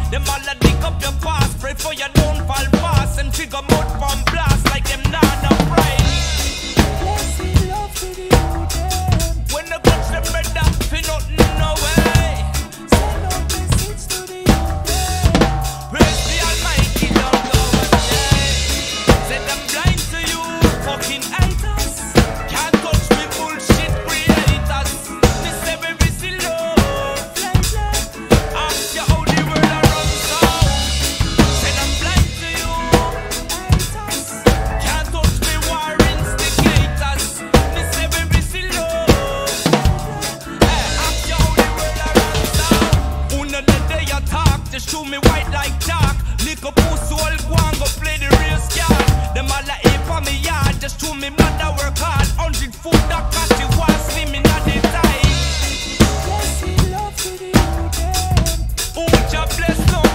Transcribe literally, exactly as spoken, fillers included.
Them all a dig up your past, pray for your downfall fast, and trigger mud from blast like them not no pride. Blessing love to the youth, them. When the guns them red up, fi nothing no way. Send out message to the youth, them. Praise the Almighty, don't go astray. Say them blind to you, fucking haters. Can't touch me bullshit creators. This every busy love, ask you how the world a run so. Say them blind to you, haters. Can't touch me war instigators. This every busy love, hey, ask you how the world a run so. Una the day you talk, just show me white like chalk. Lick up pussy all go and go play the real scar. Them all a ape on me yard, just show me mother work hard. Hundred foot that cash the was slimming at the time. Blessing love to the youth, them. Who just bless no